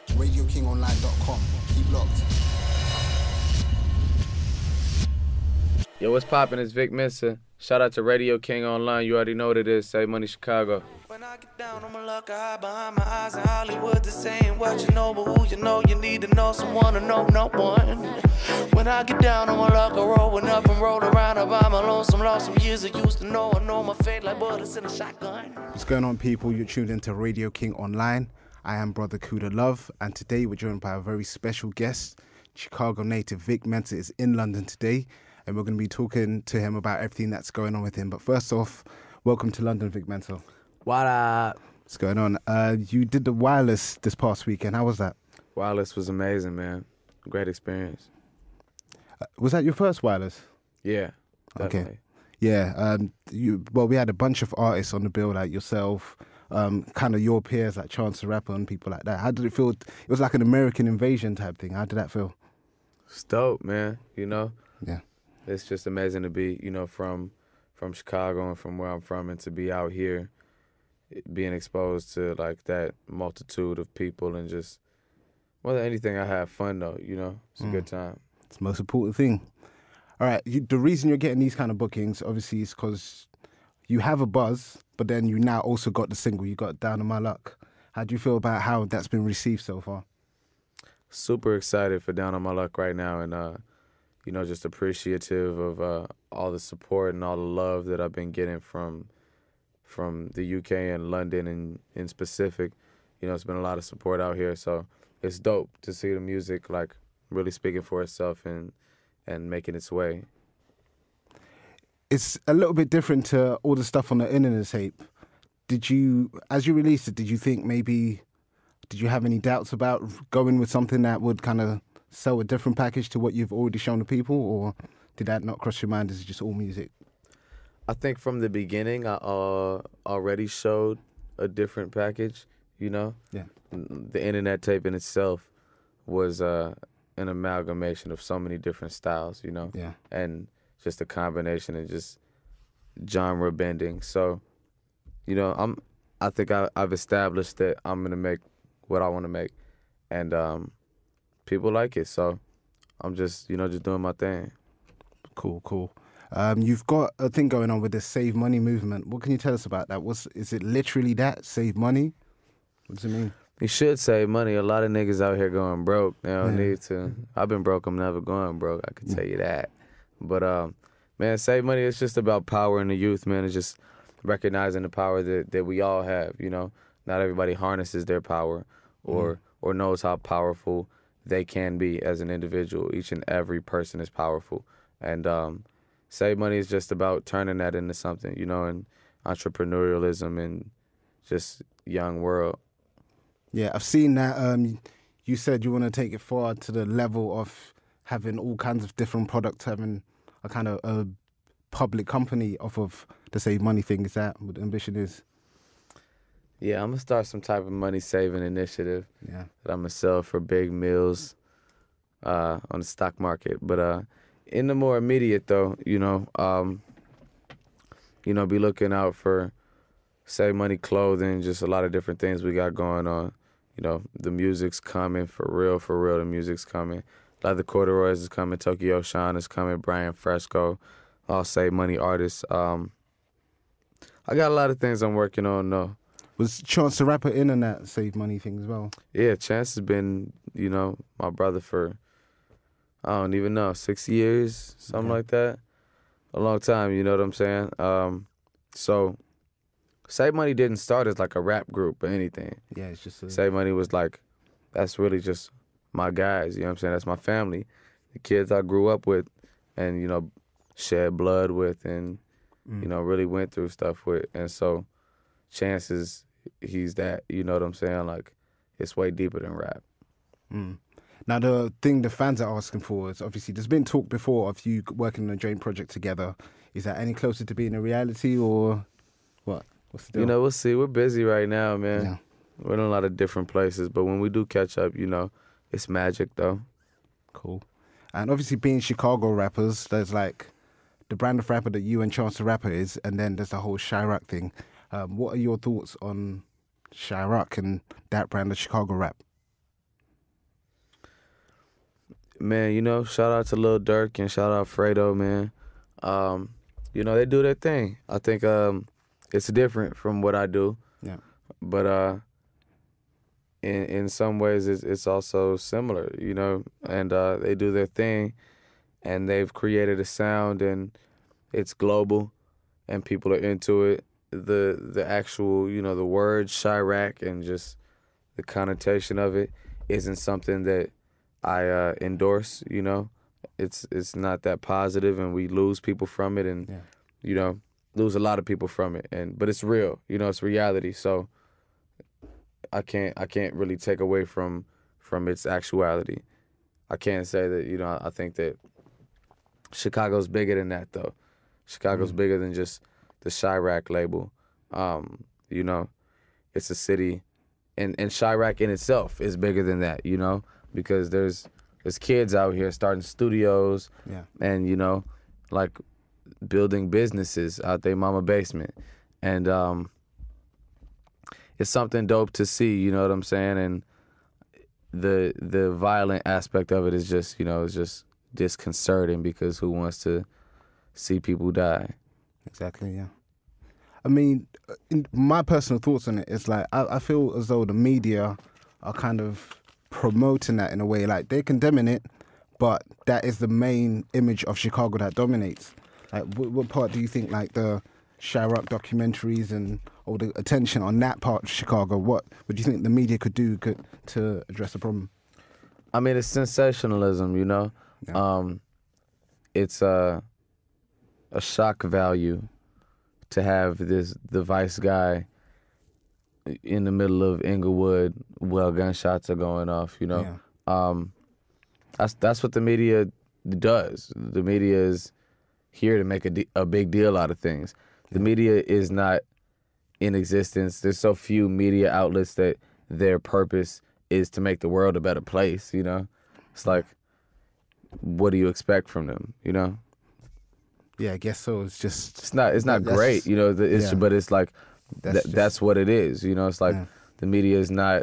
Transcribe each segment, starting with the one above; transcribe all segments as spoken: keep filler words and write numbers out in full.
radio king online dot com. Keep locked. Yo, what's poppin'? It's Vic Mensa. Shout out to Radio King Online. You already know what it is. Save Money Chicago. When I get down on my luck, I hide behind my eyes in Hollywood. The saying what you know, but who you know, you need to know someone to know no one. When I get down on my luck, I rolling up and roll around. I buy my lonesome, lost some years I used to know. I know my fate like bullets in a shotgun. What's going on, people? You're tuned into Radio King Online. I am Brother Kuda Love, and today we're joined by a very special guest. Chicago native Vic Mensa is in London today, and we're going to be talking to him about everything that's going on with him. But first off, welcome to London, Vic Mensa. What up? What's going on? Uh, you did the Wireless this past weekend. How was that? Wireless was amazing, man. Great experience. Uh, was that your first Wireless? Yeah, definitely. Okay. Yeah. Um, you, well, we had a bunch of artists on the bill, like yourself, um, kind of your peers, like Chance the Rapper and people like that. How did it feel? It was like an American invasion type thing. How did that feel? It's dope, man. You know? Yeah. It's just amazing to be, you know, from from Chicago and from where I'm from, and to be out here, being exposed to like that multitude of people, and just more than anything, I have fun though. You know, it's a Mm. good time. It's the most important thing. All right, you, the reason you're getting these kind of bookings, obviously, is because you have a buzz, but then you now also got the single. You got Down on My Luck. How do you feel about how that's been received so far? Super excited for Down on My Luck right now, and uh, you know, just appreciative of uh, all the support and all the love that I've been getting from from the U K and London and in specific. You know, it's been a lot of support out here, so it's dope to see the music like really speaking for itself and and making its way. It's a little bit different to all the stuff on the internet tape. Did you, as you released it, did you think maybe, did you have any doubts about going with something that would kind of sell a different package to what you've already shown the people, or did that not cross your mind? Is it just all music? I think from the beginning, I uh, already showed a different package, you know? Yeah. The internet tape in itself was uh, an amalgamation of so many different styles, you know? Yeah. And just a combination and just genre bending. So, you know, I'm, I think I, I've established that I'm going to make what I want to make. And um, people like it, so I'm just, you know, just doing my thing. Cool, cool. Um, you've got a thing going on with the Save Money movement. What can you tell us about that? What's, is it literally that, save money? What does it mean? You should save money. A lot of niggas out here going broke. They don't Yeah. need to. I've been broke. I'm never going broke. I can tell you that. But, um, man, save money. It's just about power in the youth, man. It's just recognizing the power that, that we all have, you know. Not everybody harnesses their power or mm. or knows how powerful they can be as an individual. Each and every person is powerful. And um, save money is just about turning that into something, you know, and entrepreneurialism and just young world. Yeah, I've seen that. Um, you said you want to take it forward to the level of having all kinds of different products, having a kind of a public company off of the Save Money thing. Is that what the ambition is? Yeah, I'm going to start some type of money-saving initiative Yeah. that I'm going to sell for big meals uh, on the stock market. But uh, in the more immediate, though, you know, um, you know, be looking out for Save Money clothing, just a lot of different things we got going on. You know, the music's coming, for real, for real, the music's coming. A lot of the Corduroys is coming, Tokyo Sean is coming, Brian Fresco, all Save Money artists. Um, I got a lot of things I'm working on, though. Was Chance the Rapper in on that Save Money thing as well? Yeah, Chance has been, you know, my brother for, I don't even know, six years, something Okay. like that. A long time, you know what I'm saying? Um, so, Save Money didn't start as like a rap group or anything. Yeah, it's just a... Save Money was like, that's really just my guys, you know what I'm saying? That's my family. The kids I grew up with and, you know, shed blood with and, Mm. you know, really went through stuff with. And so, Chance is, he's that, you know what I'm saying? Like, it's way deeper than rap. Mm. Now, the thing the fans are asking for is, obviously, there's been talk before of you working on a joint project together. Is that any closer to being a reality, or what? What's the deal? You know, we'll see. We're busy right now, man. Yeah. We're in a lot of different places, but when we do catch up, you know, it's magic, though. Cool. And obviously, being Chicago rappers, there's like the brand of rapper that you and Chance the Rapper is, and then there's the whole Chiraq thing. Um, what are your thoughts on Chiraq and that brand of Chicago rap? Man, you know, shout out to Lil Durk and shout out Fredo, man. Um, you know, they do their thing. I think um, it's different from what I do. Yeah. But uh, in in some ways, it's, it's also similar, you know. And uh, they do their thing, and they've created a sound, and it's global, and people are into it. The the actual, you know, the word Chiraq and just the connotation of it isn't something that I uh, endorse, you know. It's it's not that positive, and we lose people from it, and Yeah. you know, lose a lot of people from it. And but it's real, you know, it's reality. So I can't I can't really take away from from its actuality. I can't say that, you know, I think that Chicago's bigger than that, though. Chicago's Mm. bigger than just the Chiraq label. Um, you know, it's a city, and and Chiraq in itself is bigger than that, you know, because there's there's kids out here starting studios, Yeah. and you know, like building businesses out their mama basement, and um, it's something dope to see. You know what I'm saying? And the the violent aspect of it is just, you know, it's just disconcerting, because who wants to see people die? Exactly, yeah. I mean, in my personal thoughts on it is like, I, I feel as though the media are kind of promoting that in a way. Like, they're condemning it, but that is the main image of Chicago that dominates. Like, what, what part do you think, like, the Chiraq documentaries and all the attention on that part of Chicago, what, what do you think the media could do could, to address the problem? I mean, it's sensationalism, you know? Yeah. Um, it's uh, a shock value to have this device guy in the middle of Inglewood while gunshots are going off, you know? Yeah. Um, that's that's what the media does. The media is here to make a, de- a big deal out of things. The media is not in existence. There's so few media outlets that their purpose is to make the world a better place, you know? It's like, what do you expect from them, you know? Yeah, I guess so. It's just... It's not. It's not That's- great, you know. the- It's yeah. but it's like That's that's, just- that's what it is, you know. It's like Yeah. the media is not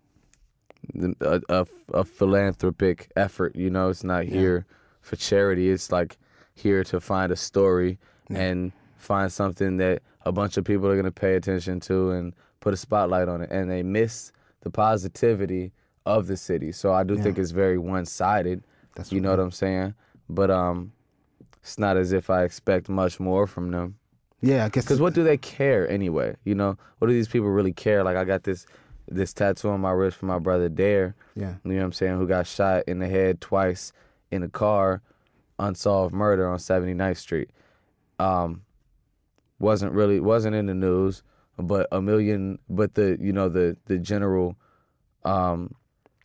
the- a, a, a philanthropic effort, you know. It's not here for charity. It's like here to find a story and find something that a bunch of people are gonna pay attention to and put a spotlight on it. And they miss the positivity of the city. So I do think it's very one-sided. That's You what know what I'm saying? But um, it's not as if I expect much more from them. Yeah, I guess... Because what do they care anyway? You know, what do these people really care? Like, I got this this tattoo on my wrist from my brother Dare. Yeah. You know what I'm saying? Who got shot in the head twice in a car, unsolved murder on seventy-ninth Street. Um, wasn't really wasn't in the news, but a million. But the you know the the general um,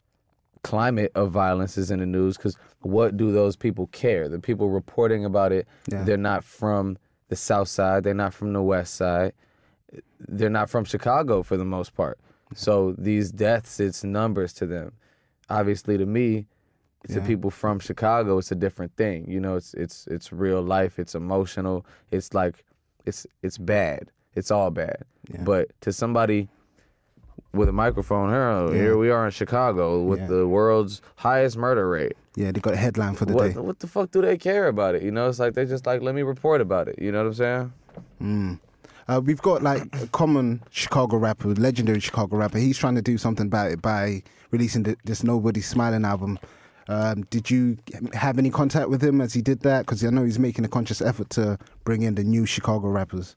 climate of violence is in the news, because what do those people care? The people reporting about it, Yeah. they're not from the South Side, they're not from the West Side, they're not from Chicago for the most part. So these deaths, it's numbers to them. Obviously, to me, to Yeah. people from Chicago, it's a different thing. You know, it's it's it's real life. It's emotional. It's like it's it's bad. It's all bad. Yeah. But to somebody with a microphone, here, Yeah. here we are in Chicago with Yeah. the world's highest murder rate. Yeah, they got a headline for the What day. what the fuck do they care about it? You know, it's like they just like, let me report about it. You know what I'm saying? Mm. Uh, we've got like a common Chicago rapper, legendary Chicago rapper. He's trying to do something about it by releasing the, this Nobody Smiling album. Um, did you have any contact with him as he did that? Because I know he's making a conscious effort to bring in the new Chicago rappers.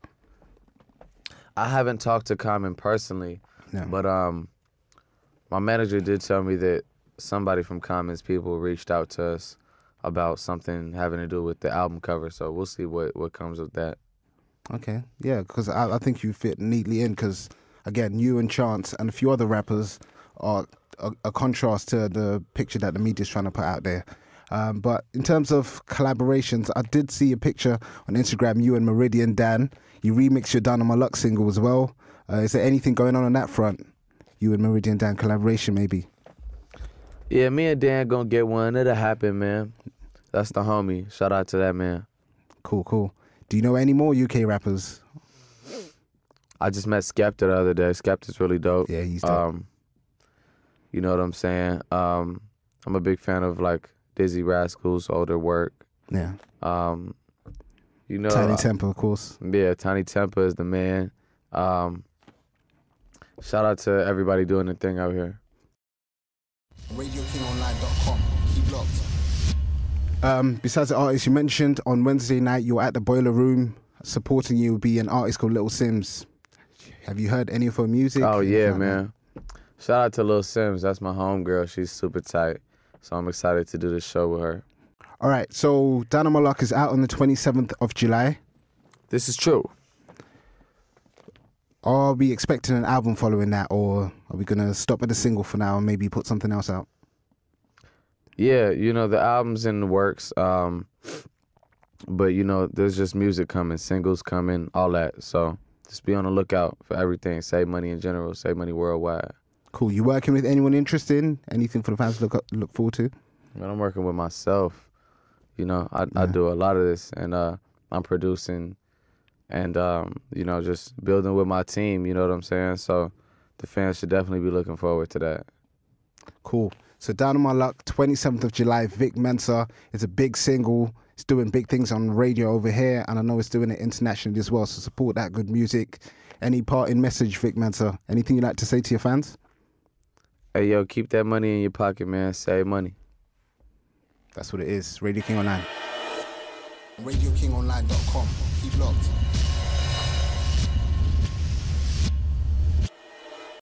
I haven't talked to Common personally, No. but um, my manager did tell me that somebody from Common's people reached out to us about something having to do with the album cover. So we'll see what, what comes of that. Okay, yeah, because I, I think you fit neatly in. Because again, you and Chance and a few other rappers are a, a contrast to the picture that the media's trying to put out there. Um, but in terms of collaborations, I did see a picture on Instagram. You and Meridian Dan, you remixed your Down on My Luck single as well. Uh, is there anything going on on that front? You and Meridian Dan collaboration, maybe? Yeah, me and Dan gonna get one. It'll happen, man. That's the homie. Shout out to that man. Cool, cool. Do you know any more U K rappers? I just met Skepta the other day. Skepta's really dope. Yeah, he's dope. Um, you know what I'm saying? Um, I'm a big fan of like Busy Rascals, Older Work. Yeah. Um, you know, Tiny uh, Temper, of course. Yeah, Tiny Temper is the man. Um, shout out to everybody doing the thing out here. radio king online dot com. Keep locked. Um, besides the artists you mentioned, on Wednesday night you were at the Boiler Room. Supporting you will be an artist called Little Sims. Have you heard any of her music? Oh yeah, like man. Shout out to Lil Sims. That's my homegirl. She's super tight. So I'm excited to do this show with her. All right, so Down on My Luck is out on the twenty-seventh of July. This is true. Are we expecting an album following that, or are we going to stop at the single for now and maybe put something else out? Yeah, you know, the album's in the works. Um, but, you know, there's just music coming, singles coming, all that. So just be on the lookout for everything. Save Money in general, Save Money worldwide. Cool. You working with anyone interesting? Anything for the fans to look, look forward to? Man, I'm working with myself. You know, I, Yeah. I do a lot of this, and uh, I'm producing and, um, you know, just building with my team, you know what I'm saying? So the fans should definitely be looking forward to that. Cool. So Down on My Luck, twenty-seventh of July, Vic Mensa. It's a big single. It's doing big things on radio over here, and I know it's doing it internationally as well, so support that good music. Any parting message, Vic Mensa? Anything you'd like to say to your fans? Hey, yo, keep that money in your pocket, man. Save money. That's what it is. Radio King Online. radio king online dot com. Keep locked.